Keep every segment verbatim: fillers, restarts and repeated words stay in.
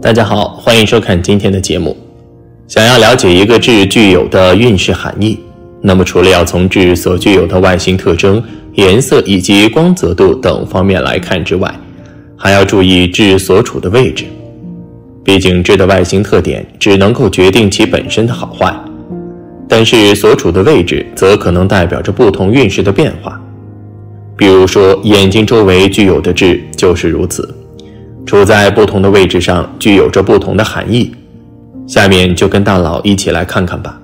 大家好，欢迎收看今天的节目。想要了解一个痣具有的运势含义，那么除了要从痣所具有的外形特征、颜色以及光泽度等方面来看之外，还要注意痣所处的位置。毕竟痣的外形特点只能够决定其本身的好坏，但是所处的位置则可能代表着不同运势的变化。比如说眼睛周围具有的痣就是如此，处在不同的位置上具有着不同的含义。下面就跟大佬一起来看看吧。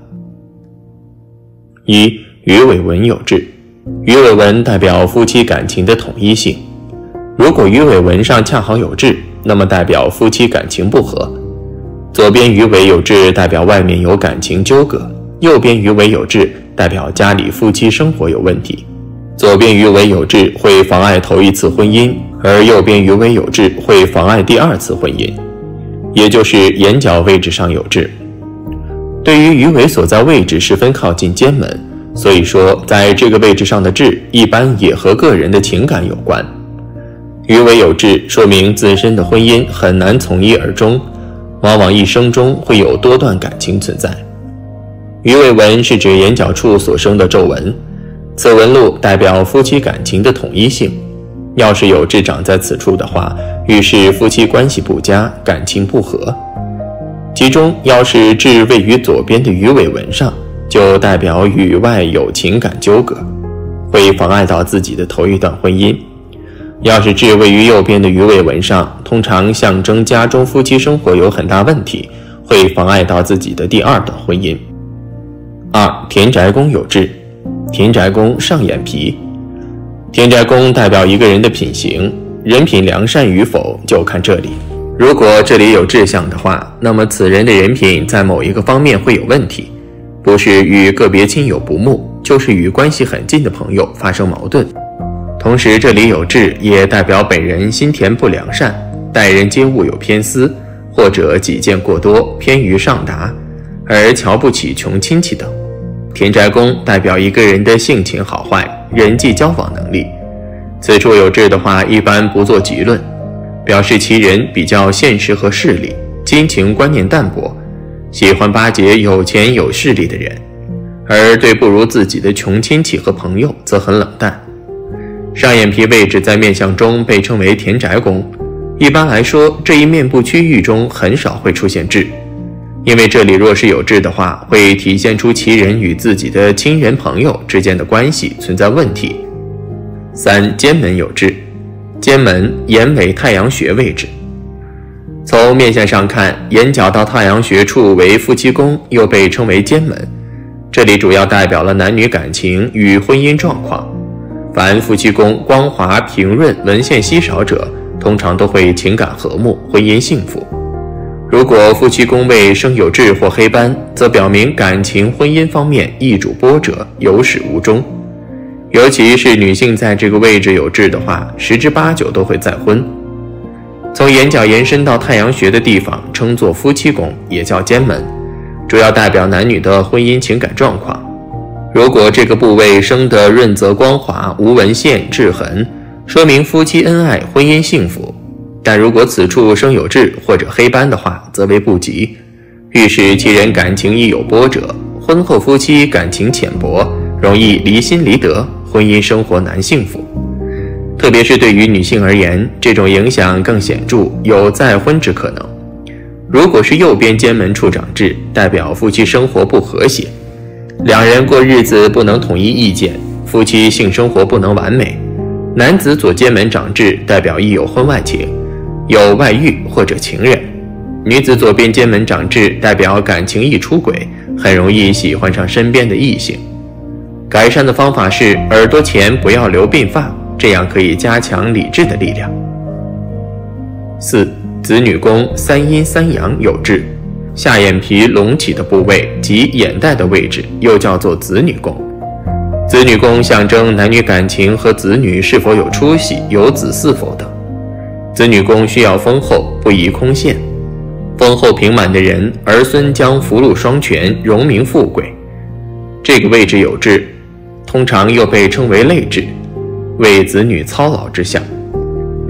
一、鱼尾纹有痣。鱼尾纹代表夫妻感情的统一性，如果鱼尾纹上恰好有痣，那么代表夫妻感情不和。左边鱼尾有痣代表外面有感情纠葛，右边鱼尾有痣代表家里夫妻生活有问题。左边鱼尾有痣会妨碍头一次婚姻，而右边鱼尾有痣会妨碍第二次婚姻，也就是眼角位置上有痣。对于鱼尾所在位置十分靠近肩门，所以说在这个位置上的痣一般也和个人的情感有关。鱼尾有痣说明自身的婚姻很难从一而终，往往一生中会有多段感情存在。鱼尾纹是指眼角处所生的皱纹，此纹路代表夫妻感情的统一性，要是有痣长在此处的话，预示夫妻关系不佳，感情不和。其中要是痣位于左边的鱼尾纹上，就代表与外有情感纠葛，会妨碍到自己的头一段婚姻。要是痣位于右边的鱼尾纹上，通常象征家中夫妻生活有很大问题，会妨碍到自己的第二段婚姻。二、田宅宫有痣。田宅宫上眼皮。田宅宫代表一个人的品行，人品良善与否就看这里。如果这里有痣象的话，那么此人的人品在某一个方面会有问题，不是与个别亲友不睦，就是与关系很近的朋友发生矛盾。同时这里有痣也代表本人心田不良善，待人接物有偏私，或者己见过多，偏于上达，而瞧不起穷亲戚等。田宅宫代表一个人的性情好坏、人际交往能力，此处有痣的话一般不做局论，表示其人比较现实和势利，亲情观念淡薄，喜欢巴结有钱有势力的人，而对不如自己的穷亲戚和朋友则很冷淡。上眼皮位置在面相中被称为田宅宫，一般来说这一面部区域中很少会出现痣，因为这里若是有痣的话，会体现出其人与自己的亲人朋友之间的关系存在问题。三、肩门有痣。肩门眼尾太阳穴位置。从面相上看，眼角到太阳穴处为夫妻宫，又被称为肩门，这里主要代表了男女感情与婚姻状况。凡夫妻宫光滑平润、纹线稀少者，通常都会情感和睦，婚姻幸福。如果夫妻宫位生有痣或黑斑，则表明感情婚姻方面易主波折，有始无终。尤其是女性在这个位置有痣的话，十之八九都会再婚。从眼角延伸到太阳穴的地方称作夫妻宫，也叫肩门，主要代表男女的婚姻情感状况。如果这个部位生得润泽光滑，无纹线痣痕，说明夫妻恩爱，婚姻幸福。但如果此处生有痣或者黑斑的话，则为不吉，预示其人感情易有波折，婚后夫妻感情浅薄，容易离心离德，婚姻生活难幸福。特别是对于女性而言，这种影响更显著，有再婚之可能。如果是右边肩门处长痣，代表夫妻生活不和谐，两人过日子不能统一意见，夫妻性生活不能完美。男子左肩门长痣，代表易有婚外情，有外遇或者情人。女子左边肩门长痣，代表感情易出轨，很容易喜欢上身边的异性。改善的方法是耳朵前不要留鬓发，这样可以加强理智的力量。四、子女宫三阴三阳有痣。下眼皮隆起的部位及眼袋的位置又叫做子女宫。子女宫象征男女感情和子女是否有出息，有子嗣否等。子女宫需要丰厚，不宜空陷。丰厚平满的人，儿孙将福禄双全，荣名富贵。这个位置有痣，通常又被称为累痣，为子女操劳之象。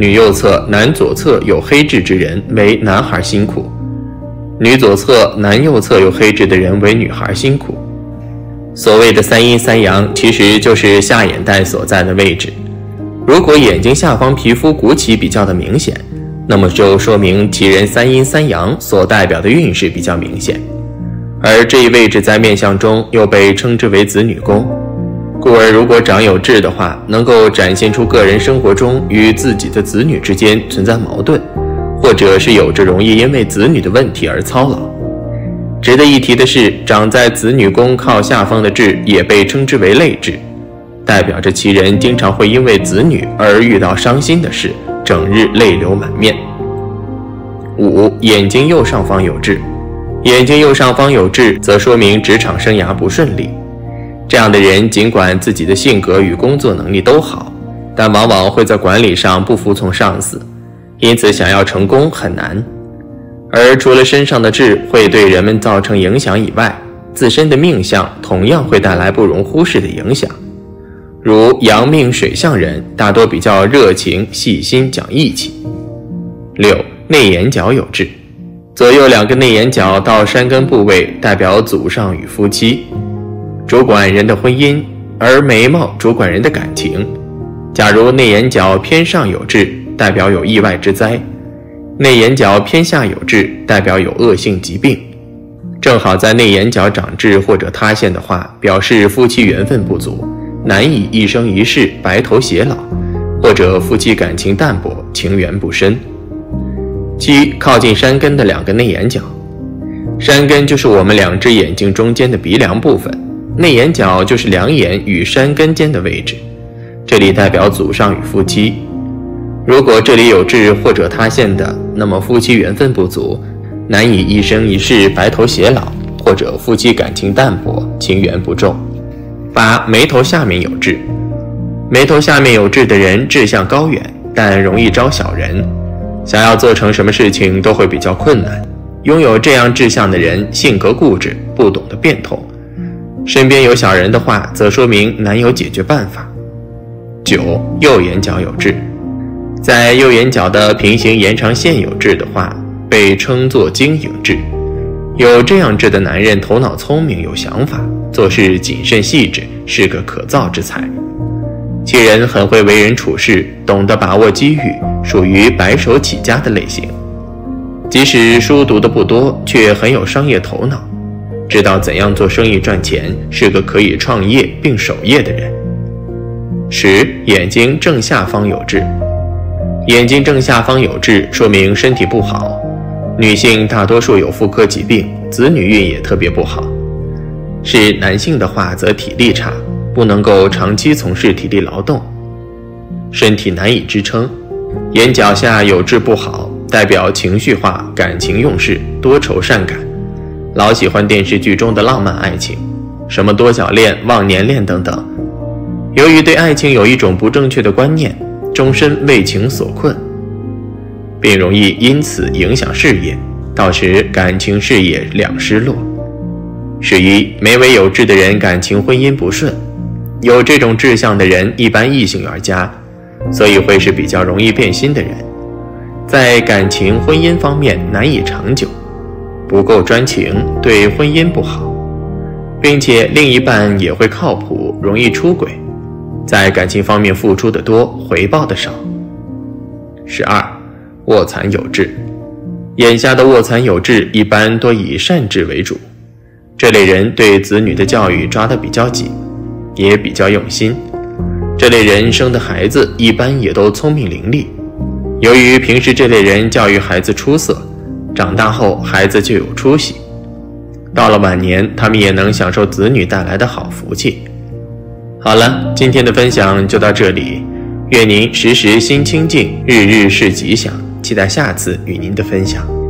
女右侧、男左侧有黑痣之人为男孩辛苦，女左侧、男右侧有黑痣的人为女孩辛苦。所谓的三阴三阳，其实就是下眼袋所在的位置。如果眼睛下方皮肤鼓起比较的明显，那么就说明其人三阴三阳所代表的运势比较明显，而这一位置在面相中又被称之为子女宫，故而如果长有痣的话，能够展现出个人生活中与自己的子女之间存在矛盾，或者是有着容易因为子女的问题而操劳。值得一提的是，长在子女宫靠下方的痣也被称之为泪痣，代表着其人经常会因为子女而遇到伤心的事，整日泪流满面。五、眼睛右上方有痣。眼睛右上方有痣，则说明职场生涯不顺利。这样的人尽管自己的性格与工作能力都好，但往往会在管理上不服从上司，因此想要成功很难。而除了身上的痣会对人们造成影响以外，自身的命相同样会带来不容忽视的影响。如阳命水象人大多比较热情、细心、讲义气。六、内眼角有痣。左右两个内眼角到山根部位代表祖上与夫妻，主管人的婚姻，而眉毛主管人的感情。假如内眼角偏上有痣，代表有意外之灾；内眼角偏下有痣，代表有恶性疾病。正好在内眼角长痣或者塌陷的话，表示夫妻缘分不足，难以一生一世白头偕老，或者夫妻感情淡薄，情缘不深。七、靠近山根的两个内眼角。山根就是我们两只眼睛中间的鼻梁部分，内眼角就是两眼与山根间的位置，这里代表祖上与夫妻。如果这里有痣或者塌陷的，那么夫妻缘分不足，难以一生一世白头偕老，或者夫妻感情淡薄，情缘不重。八、眉头下面有痣。眉头下面有痣的人志向高远，但容易招小人，想要做成什么事情都会比较困难。拥有这样志向的人性格固执，不懂得变通，身边有小人的话，则说明难有解决办法。九、右眼角有痣。在右眼角的平行延长线有痣的话，被称作经营痣。有这样痣的男人头脑聪明，有想法，做事谨慎细致，是个可造之才。其人很会为人处事，懂得把握机遇，属于白手起家的类型。即使书读得不多，却很有商业头脑，知道怎样做生意赚钱，是个可以创业并守业的人。十、眼睛正下方有痣。眼睛正下方有痣，说明身体不好。女性大多数有妇科疾病，子女运也特别不好。是男性的话，则体力差，不能够长期从事体力劳动，身体难以支撑。眼角下有痣不好，代表情绪化、感情用事、多愁善感，老喜欢电视剧中的浪漫爱情，什么多角恋、忘年恋等等。由于对爱情有一种不正确的观念，终身为情所困，并容易因此影响事业，到时感情事业两失落。十一、眉尾有痣的人感情婚姻不顺。有这种志向的人一般异性缘佳，所以会是比较容易变心的人，在感情婚姻方面难以长久，不够专情，对婚姻不好，并且另一半也会靠谱，容易出轨，在感情方面付出的多，回报的少。十二、卧蚕有痣。眼下的卧蚕有痣一般多以善痣为主，这类人对子女的教育抓得比较紧，也比较用心。这类人生的孩子一般也都聪明伶俐，由于平时这类人教育孩子出色，长大后孩子就有出息，到了晚年他们也能享受子女带来的好福气。好了，今天的分享就到这里，愿您时时心清静，日日是吉祥，期待下次与您的分享。